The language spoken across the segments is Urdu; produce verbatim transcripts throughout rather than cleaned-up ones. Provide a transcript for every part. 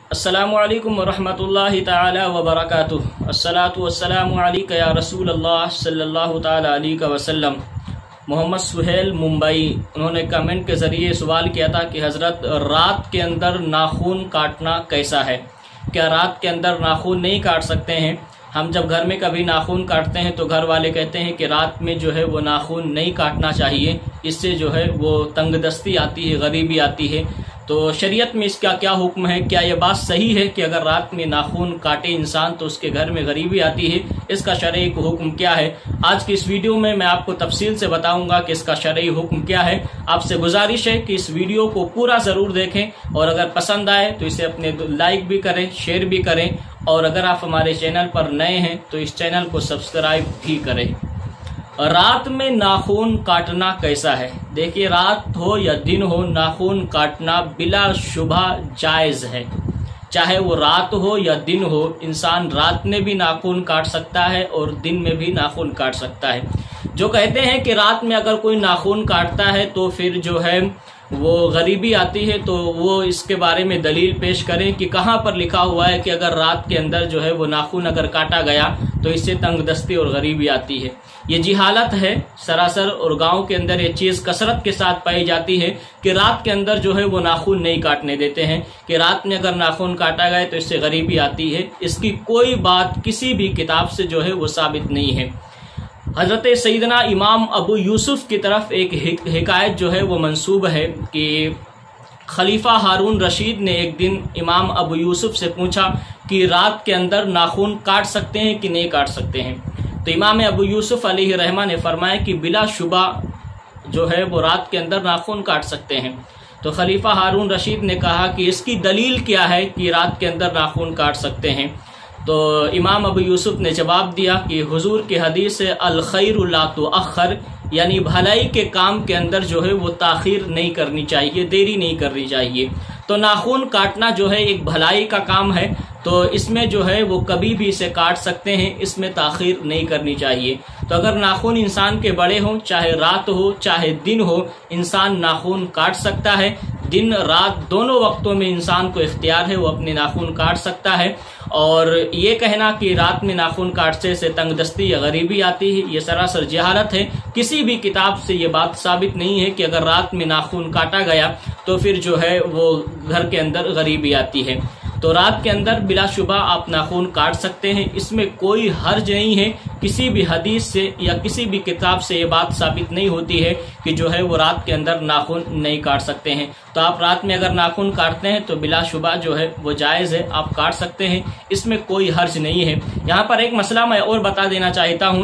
السلام علیکم ورحمۃ اللہ تعالی وبرکاتہ۔ الصلاۃ والسلام علیک یا رسول اللہ صلی اللہ تعالی علیہ وسلم۔ محمد سہیل ممبئی، انہوں نے کمنٹ کے ذریعے سوال کیا تھا کہ حضرت رات کے اندر ناخن کاٹنا کیسا ہے؟ کیا رات کے اندر ناخن نہیں کاٹ سکتے ہیں؟ ہم جب گھر میں کبھی ناخن کاٹتے ہیں تو گھر والے کہتے ہیں کہ رات میں جو ہے وہ ناخن نہیں کاٹنا چاہیے، اس سے جو ہے وہ تنگ دستی آتی ہے، غریبی آتی ہے۔ تو شریعت میں اس کا کیا حکم ہے؟ کیا یہ بات صحیح ہے کہ اگر رات میں ناخن کاٹے انسان تو اس کے گھر میں غریبی آتی ہے؟ اس کا شرعی حکم کیا ہے؟ آج کی اس ویڈیو میں میں آپ کو تفصیل سے بتاؤں گا کہ اس کا شرعی حکم کیا ہے۔ آپ سے گزارش ہے کہ اس ویڈیو کو پورا ضرور دیکھیں، اور اگر پسند آئے تو اسے اپنے لائک بھی کریں، شیئر بھی کریں، اور اگر آپ ہمارے چینل پر نئے ہیں تو اس چینل کو سبسکرائب بھی کریں۔ رات میں ناخن کاٹنا کیسا ہے؟ دیکھیے، رات ہو یا دن ہو، ناخن کاٹنا بلا شبہ جائز ہے۔ چاہے وہ رات ہو یا دن ہو، انسان رات میں بھی ناخن کاٹ سکتا ہے اور دن میں بھی ناخن کاٹ سکتا ہے۔ جو کہتے ہیں کہ رات میں اگر کوئی ناخن کاٹتا ہے تو پھر جو ہے وہ غریبی آتی ہے، تو وہ اس کے بارے میں دلیل پیش کریں کہ کہاں پر لکھا ہوا ہے کہ اگر رات کے اندر جو ہے وہ ناخن اگر کاٹا گیا تو اس سے تنگ دستی اور غریبی آتی ہے۔ یہ جہالت ہے سراسر، اور گاؤں کے اندر یہ چیز کثرت کے ساتھ پائی جاتی ہے کہ رات کے اندر جو ہے وہ ناخن نہیں کاٹنے دیتے ہیں، کہ رات میں اگر ناخن کاٹا گیا تو اس سے غریبی آتی ہے۔ اس کی کوئی بات کسی بھی کتاب سے جو ہے وہ ثابت نہیں ہے۔ حضرت سیدنا امام ابو یوسف کی طرف ایک حکایت جو ہے وہ منسوب ہے کہ خلیفہ ہارون رشید نے ایک دن امام ابو یوسف سے پوچھا کہ رات کے اندر ناخن کاٹ سکتے ہیں کہ نہیں کاٹ سکتے ہیں؟ تو امام ابو یوسف علیہ رحمہ نے فرمایا کہ بلا شبہ جو ہے وہ رات کے اندر ناخن کاٹ سکتے ہیں۔ تو خلیفہ ہارون رشید نے کہا کہ اس کی دلیل کیا ہے کہ رات کے اندر ناخن کاٹ سکتے ہیں؟ تو امام ابو یوسف نے جواب دیا کہ حضور کی حدیث ہے الخیر لا تؤخر، یعنی بھلائی کے کام کے اندر جو ہے وہ تاخیر نہیں کرنی چاہیے، دیری نہیں کرنی چاہیے۔ تو ناخن کاٹنا جو ہے ایک بھلائی کا کام ہے، تو اس میں جو ہے وہ کبھی بھی اسے کاٹ سکتے ہیں، اس میں تاخیر نہیں کرنی چاہیے۔ تو اگر ناخن انسان کے بڑے ہوں، چاہے رات ہو چاہے دن ہو، انسان ناخن کاٹ سکتا ہے۔ دن رات دونوں وقتوں میں انسان کو اختیار ہے، وہ اپنے ناخن کاٹ سکتا ہے۔ اور یہ کہنا کہ رات میں ناخن کاٹنے سے تنگ دستی یا غریبی آتی ہے، یہ سراسر جہالت ہے۔ کسی بھی کتاب سے یہ بات ثابت نہیں ہے کہ اگر رات میں ناخن کاٹا گیا تو پھر جو ہے وہ گھر کے اندر غریبی آتی ہے۔ تو رات کے اندر بلا شبہ آپ ناخن کاٹ سکتے ہیں، اس میں کوئی حرج نہیں ہے۔ کسی بھی حدیث سے یا کسی بھی کتاب سے یہ بات ثابت نہیں ہوتی ہے کہ جو ہے وہ رات کے اندر ناخن نہیں کاٹ سکتے ہیں۔ تو آپ رات میں اگر ناخن کاٹتے ہیں تو بلا شبہ جو ہے وہ جائز ہے، آپ کاٹ سکتے ہیں، اس میں کوئی حرج نہیں ہے۔ یہاں پر ایک مسئلہ میں اور بتا دینا چاہتا ہوں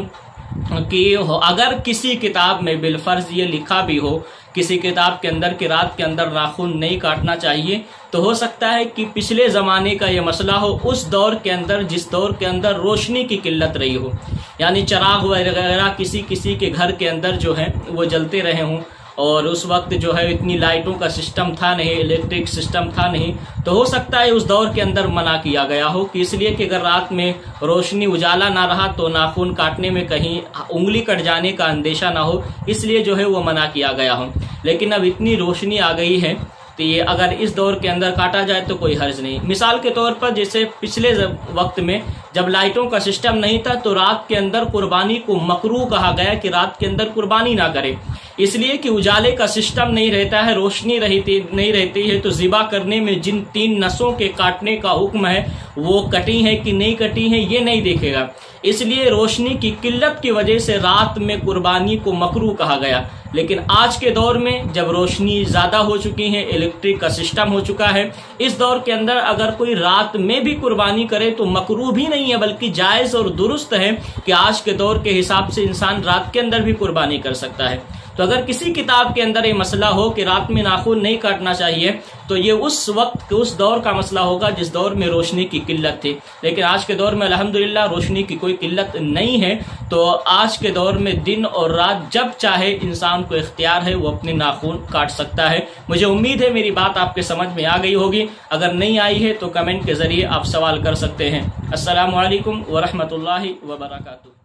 کہ اگر کسی کتاب میں بالفرض یہ لکھا بھی ہو کسی کتاب کے اندر کہ رات کے اندر ناخن نہیں کاٹنا چاہیے، تو ہو سکتا ہے کہ پچھلے زمانے کا یہ مسئلہ ہو، اس دور کے اندر جس دور کے اندر روشنی کی قلت رہی ہو، یعنی چراغ وغیرہ کسی کسی کے گھر کے اندر جو ہے وہ جلتے رہے ہوں، اور اس وقت جو ہے اتنی لائٹوں کا سسٹم تھا نہیں، الیکٹرک سسٹم تھا نہیں، تو ہو سکتا ہے اس دور کے اندر منع کیا گیا ہو کہ اس لیے کہ اگر رات میں روشنی اجالا نہ رہا تو ناخن کاٹنے میں کہیں انگلی کٹ جانے کا اندیشہ نہ ہو، اس لیے جو ہے وہ منع کیا گیا ہو۔ لیکن اب اتنی روشنی آ گئی ہے تو یہ اگر اس دور کے اندر کاٹا جائے تو کوئی حرج نہیں۔ مثال کے طور پر جیسے پچھلے وقت میں جب لائٹوں کا سسٹم نہیں تھا تو رات کے اندر قربانی کو مکروہ کہا گیا کہ رات کے اندر قربانی نہ کرے، اس لیے کہ اجالے کا سسٹم نہیں رہتا ہے، روشنی رہتی نہیں رہتی ہے، تو ذبح کرنے میں جن تین نسوں کے کاٹنے کا حکم ہے وہ کٹی ہیں کہ نہیں کٹی ہیں یہ نہیں دیکھے گا، اس لیے روشنی کی قلت کی وجہ سے رات میں قربانی کو مکروہ کہا گیا۔ لیکن آج کے دور میں جب روشنی زیادہ ہو چکی ہے، الیکٹرک کا سسٹم ہو چکا ہے، اس دور کے اندر اگر کوئی رات میں بھی قربانی کرے تو مکروہ بھی نہیں ہے بلکہ جائز اور درست ہے کہ آج کے دور کے حساب سے انسان رات کے اندر بھی قربانی کر سکتا ہے۔ تو اگر کسی کتاب کے اندر یہ مسئلہ ہو کہ رات میں ناخن نہیں کاٹنا چاہیے تو یہ اس وقت اس دور کا مسئلہ ہوگا جس دور میں روشنی کی قلت تھی، لیکن آج کے دور میں الحمدللہ روشنی کی کوئی قلت نہیں ہے، تو آج کے دور میں دن اور رات جب چاہے انسان کو اختیار ہے وہ اپنے ناخن کاٹ سکتا ہے۔ مجھے امید ہے میری بات آپ کے سمجھ میں آ گئی ہوگی، اگر نہیں آئی ہے تو کمنٹ کے ذریعے آپ سوال کر سکتے ہیں۔ السلام علیکم ورحمۃ اللہ وبرکاتہ۔